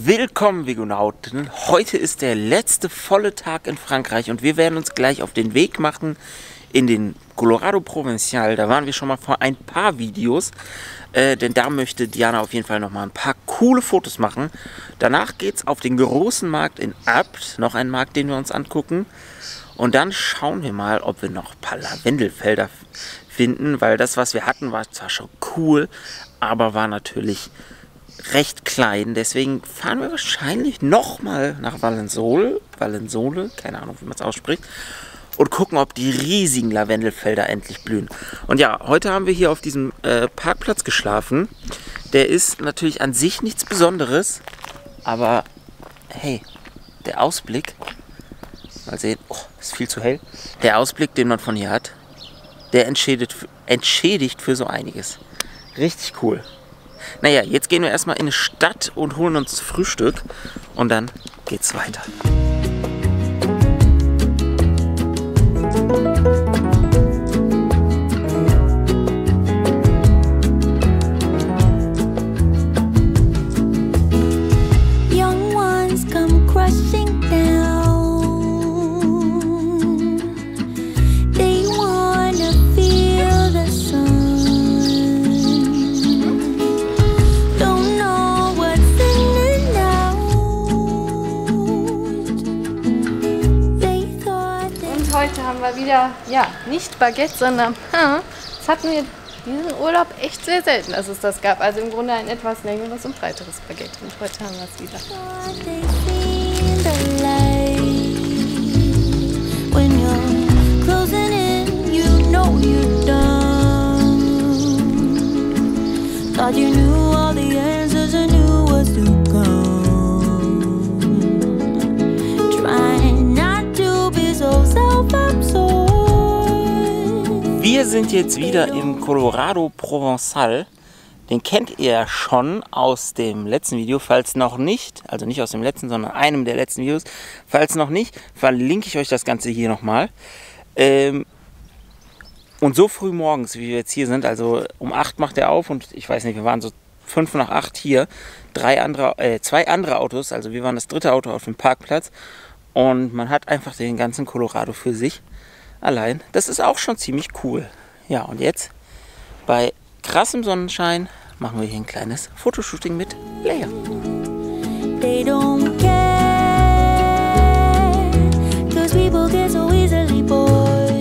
Willkommen, Vegonauten. Heute ist der letzte volle Tag in Frankreich und wir werden uns gleich auf den Weg machen in den Colorado Provincial. Da waren wir schon mal vor ein paar Videos, denn da möchte Diana auf jeden Fall noch mal ein paar coole Fotos machen. Danach geht es auf den großen Markt in Apt, noch ein Markt, den wir uns angucken. Und dann schauen wir mal, ob wir noch ein paar Lavendelfelder finden, weil das, was wir hatten, war zwar schon cool, aber war natürlich recht klein. Deswegen fahren wir wahrscheinlich nochmal nach Valensole, keine Ahnung, wie man es ausspricht, und gucken, ob die riesigen Lavendelfelder endlich blühen. Und ja, heute haben wir hier auf diesem Parkplatz geschlafen. Der ist natürlich an sich nichts Besonderes, aber hey, der Ausblick, mal sehen, oh, ist viel zu hell. Der Ausblick, den man von hier hat, der entschädigt für so einiges. Richtig cool. Naja, jetzt gehen wir erstmal in eine Stadt und holen uns Frühstück und dann geht's weiter. Young ones come crushing down. They wanna feel the sun. Don't know what's in and out. They thought Und heute haben wir wieder, ja, nicht Baguette, sondern das hatten wir diesen Urlaub echt sehr selten, dass es das gab. Also im Grunde ein etwas längeres und breiteres Baguette. Und heute haben wir es wieder. they seen the light. When you're closing in, you know you're done. Thought you knew all the answers and knew what's to come. Trying not to be so self-absorbed. Wir sind jetzt wieder im Colorado Provençal. Den kennt ihr ja schon aus dem letzten Video, falls noch nicht, also nicht aus dem letzten, sondern einem der letzten Videos. Falls noch nicht, verlinke ich euch das Ganze hier nochmal. Und so früh morgens, wie wir jetzt hier sind, also um 8 macht er auf und ich weiß nicht, wir waren so 5 nach 8 hier. Zwei andere Autos, also wir waren das dritte Auto auf dem Parkplatz. Und man hat einfach den ganzen Colorado für sich allein. Das ist auch schon ziemlich cool. Ja, und jetzt bei krassem Sonnenschein machen wir hier ein kleines Fotoshooting mit Leia. They don't care, 'cause people get so easily bored.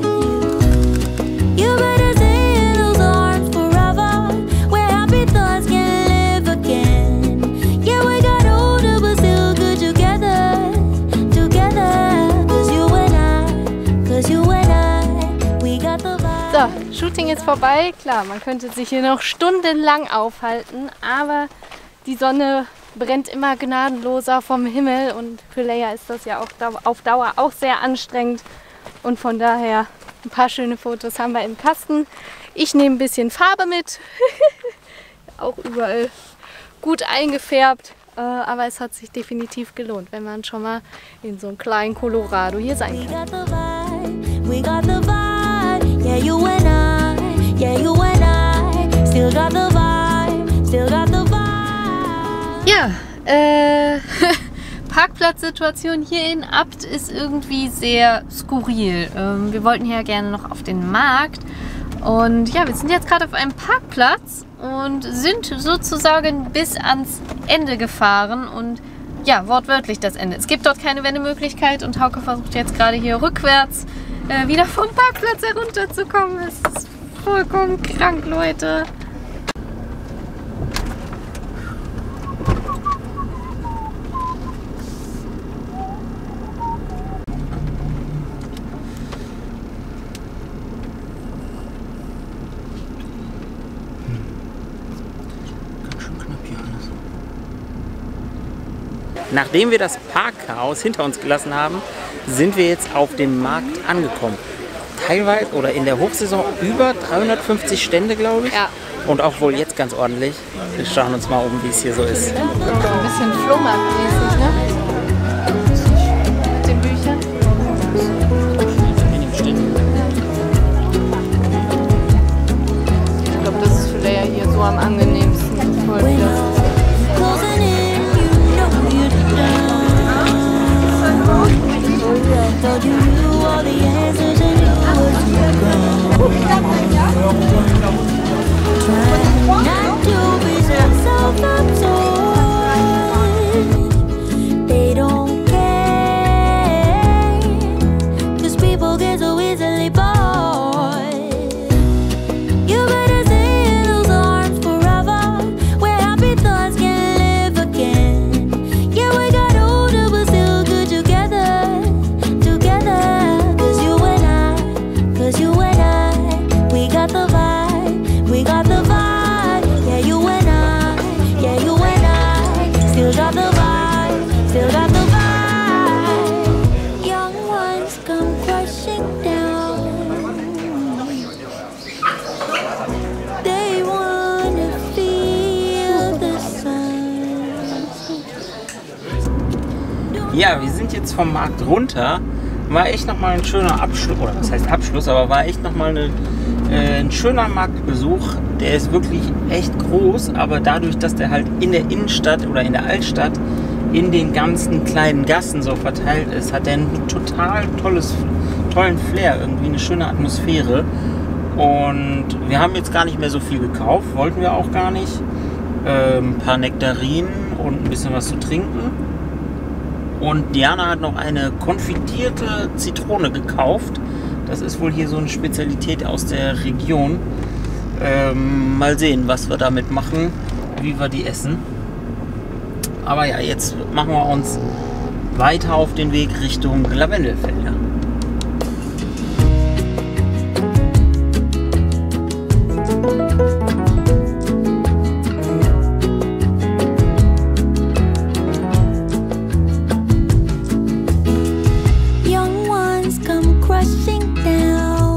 You better stay in those arms forever, where happy thoughts can live again. Yeah, we got older, but still good together, together. 'Cause you and I, we got the vibe. So, Shooting ist vorbei. Klar, man könnte sich hier noch stundenlang aufhalten, aber die Sonne brennt immer gnadenloser vom Himmel und für Leia ist das ja auch auf Dauer auch sehr anstrengend. Und von daher ein paar schöne Fotos haben wir im Kasten. Ich nehme ein bisschen Farbe mit, auch überall gut eingefärbt, aber es hat sich definitiv gelohnt, wenn man schon mal in so einem kleinen Colorado hier sein We kann. got the vibe, we got the vibe. Yeah, you and I, yeah, you and I. Still got the vibe, still got the vibe. Ja, Parkplatzsituation hier in Apt ist irgendwie sehr skurril. Wir wollten hier gerne noch auf den Markt und ja, wir sind jetzt gerade auf einem Parkplatz und sind sozusagen bis ans Ende gefahren und ja, wortwörtlich das Ende. Es gibt dort keine Wendemöglichkeit und Hauke versucht jetzt gerade hier rückwärts wieder vom Parkplatz herunterzukommen. Es ist vollkommen krank, Leute. Nachdem wir das Parkhaus hinter uns gelassen haben, sind wir jetzt auf dem Markt angekommen. Teilweise oder in der Hochsaison über 350 Stände, glaube ich. Ja. Und auch wohl jetzt ganz ordentlich. Wir schauen uns mal um, wie es hier so ist. Ein bisschen Flohmarktmäßig, ne? Mit den Büchern. Ich glaube, das ist für Leia hier so am angenehmsten. Voll wieder. Closing in, you know got the vibe, still got the vibe. Young ones come crashing down. They wanna feel the sun. Ja, wir sind jetzt vom Markt runter. War echt nochmal ein schöner Abschluss, oder was heißt Abschluss, aber war echt nochmal ein schöner Marktbesuch. Der ist wirklich echt groß, aber dadurch, dass der halt in der Innenstadt oder in der Altstadt in den ganzen kleinen Gassen so verteilt ist, hat der einen total tollen Flair, irgendwie eine schöne Atmosphäre. Und wir haben jetzt gar nicht mehr so viel gekauft, wollten wir auch gar nicht. Ein paar Nektarinen und ein bisschen was zu trinken. Und Diana hat noch eine konfitierte Zitrone gekauft. Das ist wohl hier so eine Spezialität aus der Region. Mal sehen, was wir damit machen, wie wir die essen. Aber ja, jetzt machen wir uns weiter auf den Weg Richtung Lavendelfelder. Young ones come crashing down.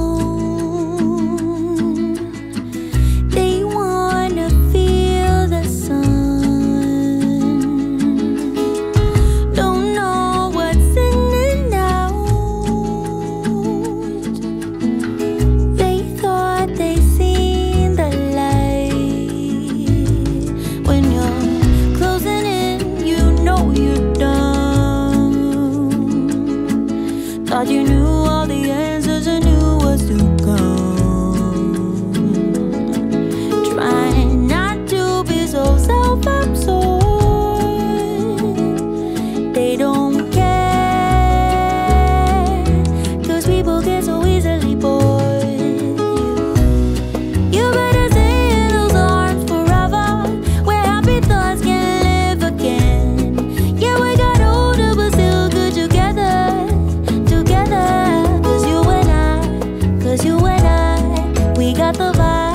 They wanna feel the sun. Don't know what's in and out. They thought they seen the light. When you're closing in, you know you're done. Thought you knew all the answers and knew what's to come. Trying not to be so self-absorbed. They don't care, 'cause people get so easily bored. You better stay in those arms forever, where happy thoughts can live again. Yeah, we got older but still good together. Cause you and I, we got the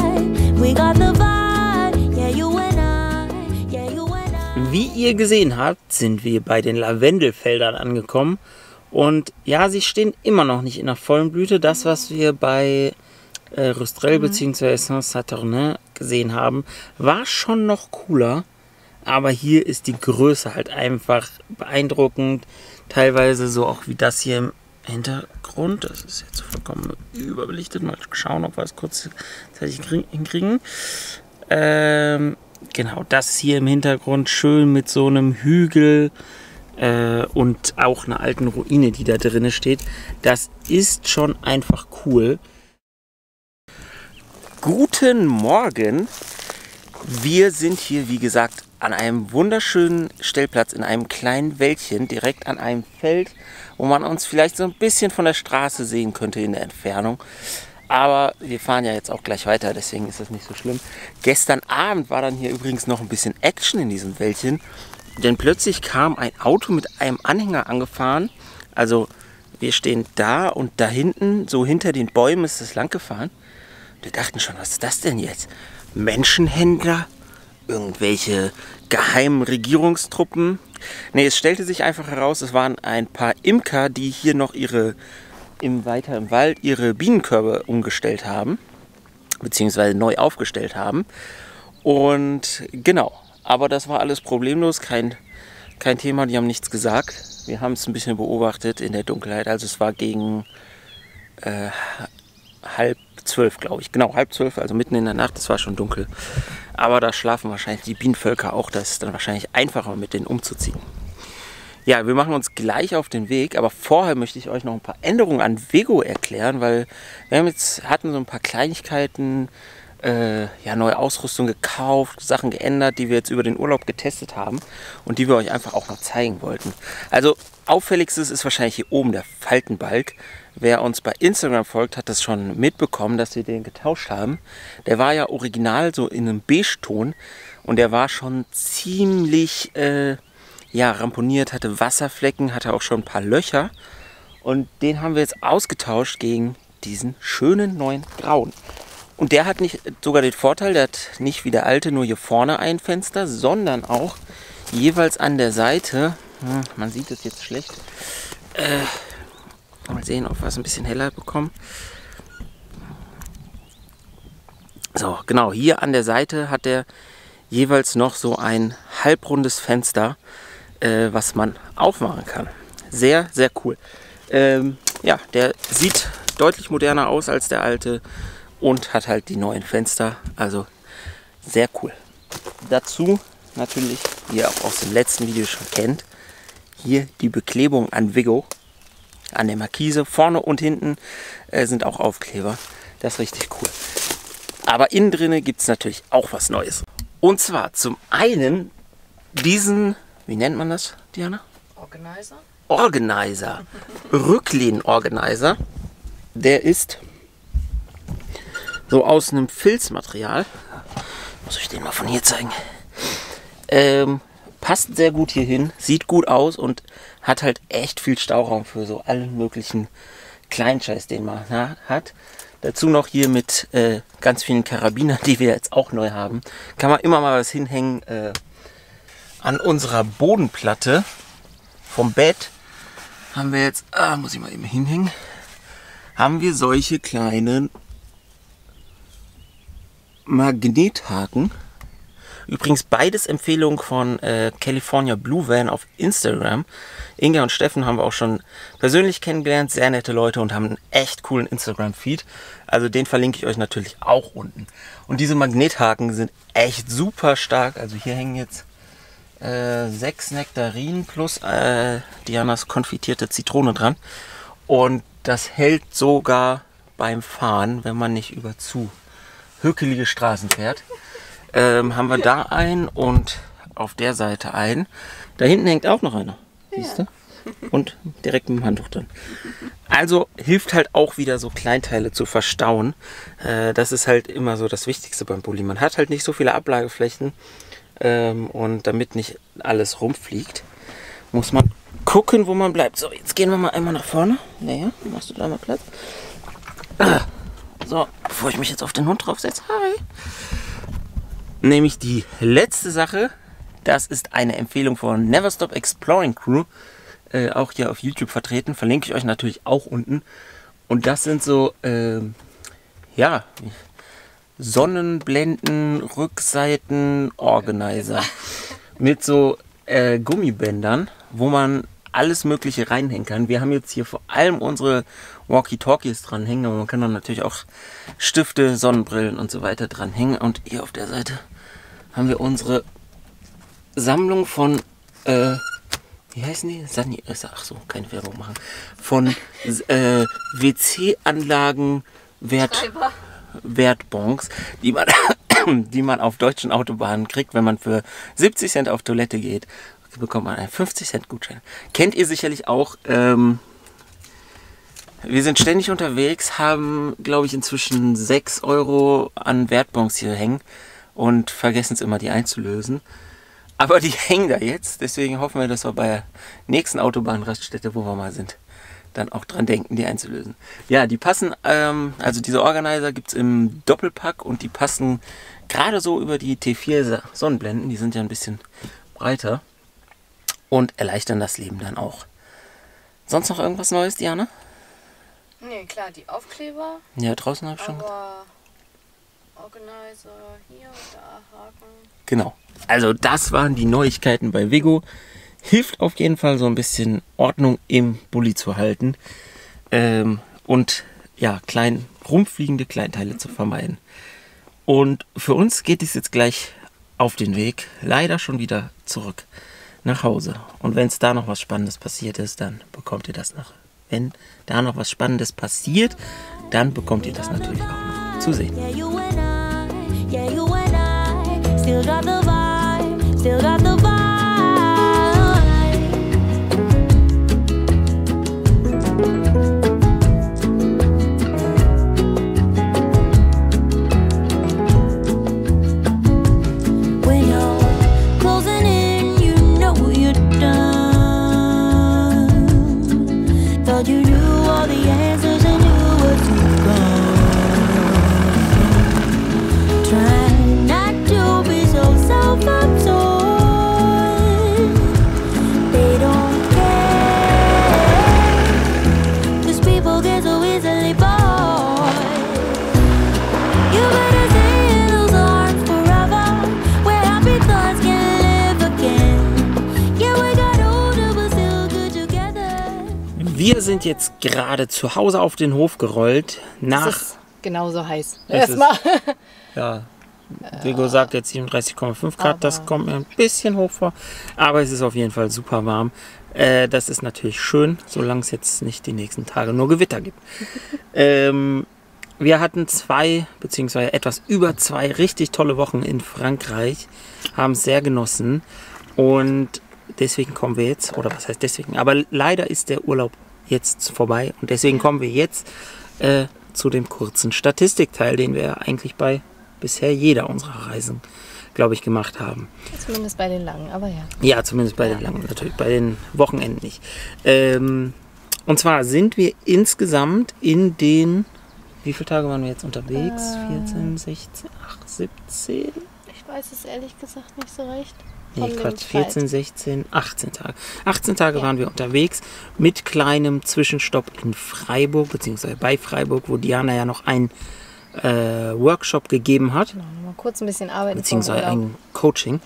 vibe, yeah, you and I. Wie ihr gesehen habt, sind wir bei den Lavendelfeldern angekommen. Und ja, sie stehen immer noch nicht in der vollen Blüte. Das, was wir bei Rustrel bzw. Saint-Saturnin gesehen haben, war schon noch cooler. Aber hier ist die Größe halt einfach beeindruckend. Teilweise so auch wie das hier im Hintergrund. Das ist jetzt vollkommen überbelichtet. Mal schauen, ob wir es kurzzeitig hinkriegen. Genau, das hier im Hintergrund schön mit so einem Hügel und auch einer alten Ruine, die da drin steht. Das ist schon einfach cool. Guten Morgen. Wir sind hier, wie gesagt, an einem wunderschönen Stellplatz in einem kleinen Wäldchen, direkt an einem Feld, wo man uns vielleicht so ein bisschen von der Straße sehen könnte in der Entfernung. Aber wir fahren ja jetzt auch gleich weiter, deswegen ist das nicht so schlimm. Gestern Abend war dann hier übrigens noch ein bisschen Action in diesem Wäldchen, denn plötzlich kam ein Auto mit einem Anhänger angefahren. Also wir stehen da und da hinten, so hinter den Bäumen ist es lang gefahren. Wir dachten schon, was ist das denn jetzt? Menschenhändler? Irgendwelche geheimen Regierungstruppen? Ne, es stellte sich einfach heraus, es waren ein paar Imker, die hier noch weiter im Wald ihre Bienenkörbe umgestellt haben, beziehungsweise neu aufgestellt haben. Und genau, aber das war alles problemlos, kein Thema, die haben nichts gesagt. Wir haben es ein bisschen beobachtet in der Dunkelheit, also es war gegen 11:30, glaube ich. Genau, 11:30, also mitten in der Nacht, es war schon dunkel. Aber da schlafen wahrscheinlich die Bienenvölker auch, das ist dann wahrscheinlich einfacher, mit denen umzuziehen. Ja, wir machen uns gleich auf den Weg, aber vorher möchte ich euch noch ein paar Änderungen an Vego erklären, weil wir hatten so ein paar Kleinigkeiten, neue Ausrüstung gekauft, Sachen geändert, die wir jetzt über den Urlaub getestet haben und die wir euch einfach auch noch zeigen wollten. Also auffälligstes ist wahrscheinlich hier oben der Faltenbalg. Wer uns bei Instagram folgt, hat das schon mitbekommen, dass wir den getauscht haben. Der war ja original so in einem Beige-Ton und der war schon ziemlich ramponiert, hatte Wasserflecken, hatte auch schon ein paar Löcher. Und den haben wir jetzt ausgetauscht gegen diesen schönen neuen Grauen. Und der hat nicht sogar den Vorteil, der hat nicht wie der alte nur hier vorne ein Fenster, sondern auch jeweils an der Seite, man sieht es jetzt schlecht, mal sehen, ob wir es ein bisschen heller bekommen. So, genau, hier an der Seite hat er jeweils noch so ein halbrundes Fenster, was man aufmachen kann. Sehr, sehr cool. Ja, der sieht deutlich moderner aus als der alte und hat halt die neuen Fenster. Also sehr cool. Dazu natürlich, wie ihr auch aus dem letzten Video schon kennt, hier die Beklebung an Vigo, an der Markise. Vorne und hinten sind auch Aufkleber. Das ist richtig cool. Aber innen drinne gibt es natürlich auch was Neues. Und zwar zum einen diesen, wie nennt man das, Diana? Organizer. Organizer. Rücklehn-Organizer. Der ist so aus einem Filzmaterial. Muss ich den mal von hier zeigen. Passt sehr gut hier hin, sieht gut aus und hat halt echt viel Stauraum für so allen möglichen Kleinscheiß, den man hat. Dazu noch hier mit ganz vielen Karabinern, die wir jetzt auch neu haben. Kann man immer mal was hinhängen. An unserer Bodenplatte vom Bett haben wir jetzt, muss ich mal eben hinhängen, haben wir solche kleinen Magnethaken. Übrigens beides Empfehlung von California Blue Van auf Instagram. Inga und Steffen haben wir auch schon persönlich kennengelernt. Sehr nette Leute und haben einen echt coolen Instagram-Feed. Also den verlinke ich euch natürlich auch unten. Und diese Magnethaken sind echt super stark. Also hier hängen jetzt 6 Nektarinen plus Dianas konfitierte Zitrone dran. Und das hält sogar beim Fahren, wenn man nicht über zu hügelige Straßen fährt. Haben wir da einen und auf der Seite einen. Da hinten hängt auch noch einer. Siehst du? Und direkt mit dem Handtuch drin. Also hilft halt auch wieder so Kleinteile zu verstauen. Das ist halt immer so das Wichtigste beim Bulli. Man hat halt nicht so viele Ablageflächen. Und damit nicht alles rumfliegt, muss man gucken, wo man bleibt. So, jetzt gehen wir mal einmal nach vorne. Naja, machst du da mal Platz? So, bevor ich mich jetzt auf den Hund draufsetze. Hi! Nämlich die letzte Sache, das ist eine Empfehlung von Never Stop Exploring Crew, auch hier auf YouTube vertreten, verlinke ich euch natürlich auch unten. Und das sind so, ja, Sonnenblenden, Rückseiten, Organizer mit so Gummibändern, wo man alles Mögliche reinhängen kann. Wir haben jetzt hier vor allem unsere Walkie-Talkies dranhängen, aber man kann dann natürlich auch Stifte, Sonnenbrillen und so weiter dranhängen. Und hier auf der Seite haben wir unsere Sammlung von, wie heißen die? Ach so, keine Werbung machen. Von WC-Anlagen Wertbons, die man auf deutschen Autobahnen kriegt, wenn man für 70 Cent auf Toilette geht, bekommt man einen 50 Cent Gutschein. Kennt ihr sicherlich auch. Wir sind ständig unterwegs, haben, glaube ich, inzwischen 6 Euro an Wertbons hier hängen und vergessen es immer, die einzulösen. Aber die hängen da jetzt, deswegen hoffen wir, dass wir bei der nächsten Autobahnraststätte, wo wir mal sind, dann auch dran denken, die einzulösen. Ja, die passen, also diese Organizer gibt es im Doppelpack und die passen gerade so über die T4 Sonnenblenden, die sind ja ein bisschen breiter und erleichtern das Leben dann auch. Sonst noch irgendwas Neues, Diana? Nee, klar, die Aufkleber. Ja, draußen habe ich schon. Aber Organizer hier und da Haken. Genau. Also das waren die Neuigkeiten bei Vigo. Hilft auf jeden Fall so ein bisschen Ordnung im Bulli zu halten und ja, rumfliegende Kleinteile zu vermeiden. Und für uns geht es jetzt gleich auf den Weg, leider schon wieder zurück nach Hause. Und wenn es da noch was Spannendes passiert ist, dann bekommt ihr das noch. Wenn da noch was Spannendes passiert, dann bekommt ihr das natürlich auch noch zu sehen. Yeah, you and I, still got the vibe, still got the vibe. When you're closing in, you know you're done. Thought you knew all the answers and knew what to go. Try not to be so self-absorbed. Wir sind jetzt gerade zu Hause auf den Hof gerollt. Das ist genauso heiß. Es ist- Erstmal. Ja, Vigo sagt jetzt 37,5 Grad. Das kommt mir ein bisschen hoch vor. Aber es ist auf jeden Fall super warm. Das ist natürlich schön, solange es jetzt nicht die nächsten Tage nur Gewitter gibt. Wir hatten 2, beziehungsweise etwas über 2 richtig tolle Wochen in Frankreich. Haben es sehr genossen. Und deswegen kommen wir jetzt, oder was heißt deswegen? Aber leider ist der Urlaub jetzt vorbei. Und deswegen kommen wir jetzt zu dem kurzen Statistikteil, den wir eigentlich bei bisher jeder unserer Reisen, glaube ich, gemacht haben. Zumindest bei den langen, aber ja. Ja, zumindest bei den langen, natürlich, bei den Wochenenden nicht. Und zwar sind wir insgesamt in den, wie viele Tage waren wir jetzt unterwegs? 14, 16, 8, 17? Ich weiß es ehrlich gesagt nicht so recht. Nee, Von dem Quatsch, Fight. 14, 16, 18 Tage. 18 Tage waren wir unterwegs mit kleinem Zwischenstopp in Freiburg, beziehungsweise bei Freiburg, wo Diana ja noch einen Workshop gegeben hat. Genau, mal kurz ein bisschen arbeiten. Beziehungsweise vom Urlaub. ein Coaching.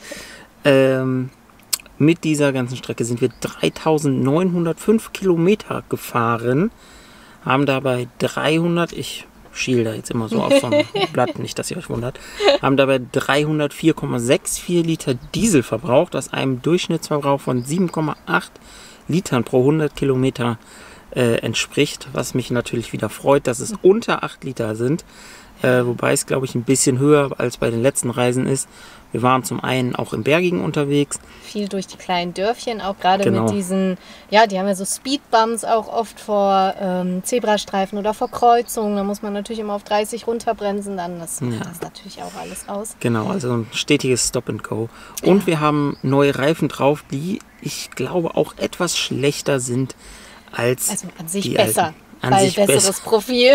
Mit dieser ganzen Strecke sind wir 3905 Kilometer gefahren, haben dabei 300, ich schiel da jetzt immer so auf so ein Blatt, nicht, dass ihr euch wundert, haben dabei 304,64 Liter Diesel verbraucht, was einem Durchschnittsverbrauch von 7,8 Litern pro 100 Kilometer entspricht, was mich natürlich wieder freut, dass es unter 8 Liter sind, wobei es, glaube ich, ein bisschen höher als bei den letzten Reisen ist. Wir waren zum einen auch im Bergigen unterwegs. Viel durch die kleinen Dörfchen, auch gerade Genau. mit diesen, ja, die haben ja so Speedbumps auch oft vor Zebrastreifen oder vor Kreuzungen. Da muss man natürlich immer auf 30 runterbremsen, dann das macht das natürlich auch alles aus. Genau, also ein stetiges Stop and Go. Und wir haben neue Reifen drauf, die, ich glaube, auch etwas schlechter sind als Also an sich die besser, alten. An weil sich besseres besser. Profil.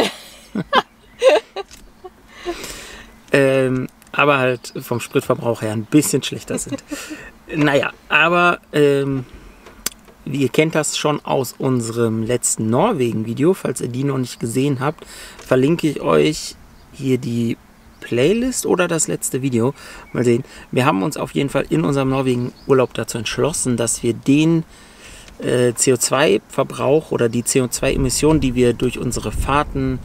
Aber halt vom Spritverbrauch her ein bisschen schlechter sind. Naja, aber ihr kennt das schon aus unserem letzten Norwegen-Video. Falls ihr die noch nicht gesehen habt, verlinke ich euch hier die Playlist oder das letzte Video. Mal sehen. Wir haben uns auf jeden Fall in unserem Norwegen-Urlaub dazu entschlossen, dass wir den CO2-Verbrauch oder die CO2-Emissionen, die wir durch unsere Fahrten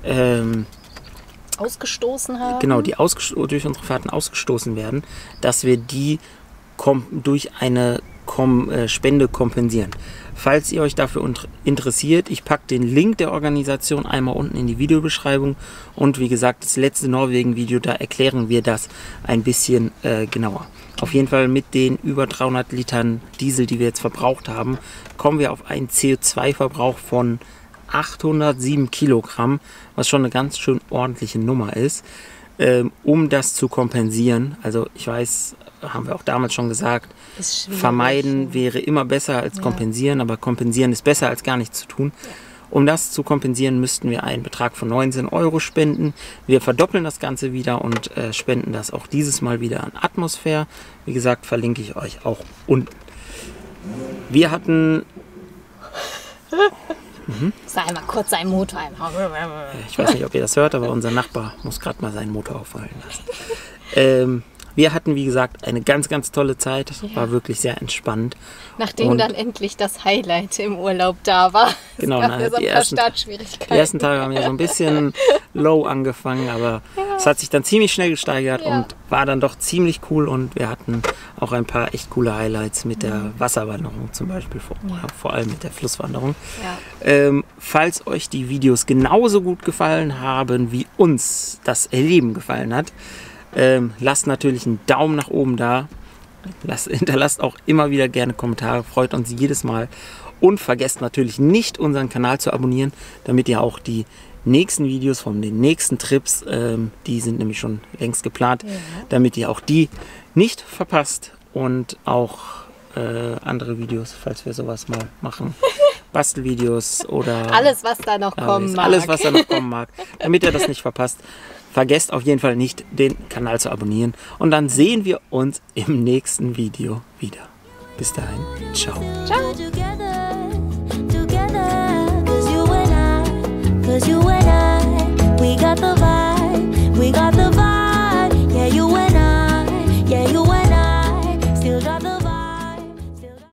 Ausgestoßen haben. genau, die durch unsere Fahrten ausgestoßen werden, dass wir die durch eine Spende kompensieren. Falls ihr euch dafür interessiert, ich packe den Link der Organisation einmal unten in die Videobeschreibung und wie gesagt, das letzte Norwegen-Video, da erklären wir das ein bisschen genauer. Auf jeden Fall mit den über 300 Litern Diesel, die wir jetzt verbraucht haben, kommen wir auf einen CO2-Verbrauch von 807 Kilogramm, was schon eine ganz schön ordentliche Nummer ist, um das zu kompensieren. Also ich weiß, haben wir auch damals schon gesagt, Ist schwierig. vermeiden wäre immer besser als kompensieren, aber kompensieren ist besser als gar nichts zu tun. Um das zu kompensieren, müssten wir einen Betrag von 19 € spenden. Wir verdoppeln das Ganze wieder und spenden das auch dieses Mal wieder an Atmosphäre. Wie gesagt, verlinke ich euch auch unten. Wir hatten... Sag einmal kurz seinen Motor ein. Ich weiß nicht, ob ihr das hört, aber unser Nachbar muss gerade mal seinen Motor auffallen lassen. Wir hatten, wie gesagt, eine ganz, ganz tolle Zeit. War wirklich sehr entspannt. Nachdem Und- dann endlich das Highlight im Urlaub da war. Genau, Es gab ja so ein die paar ersten- Startschwierigkeiten. Die ersten Tage haben ja so ein bisschen low angefangen, aber es hat sich dann ziemlich schnell gesteigert Ja. und war dann doch ziemlich cool. Und wir hatten auch ein paar echt coole Highlights mit der Wasserwanderung zum Beispiel, vor allem mit der Flusswanderung. Ja. Falls euch die Videos genauso gut gefallen haben, wie uns das Erleben gefallen hat, lasst natürlich einen Daumen nach oben da. Hinterlasst auch immer wieder gerne Kommentare, freut uns jedes Mal. Und vergesst natürlich nicht, unseren Kanal zu abonnieren, damit ihr auch die nächsten Videos von den nächsten Trips, die sind nämlich schon längst geplant, damit ihr auch die nicht verpasst und auch andere Videos, falls wir sowas mal machen. Bastelvideos oder Alles, was da noch kommen mag. alles, was da noch kommen mag, damit ihr das nicht verpasst. Vergesst auf jeden Fall nicht, den Kanal zu abonnieren. Und dann sehen wir uns im nächsten Video wieder. Bis dahin, ciao. together.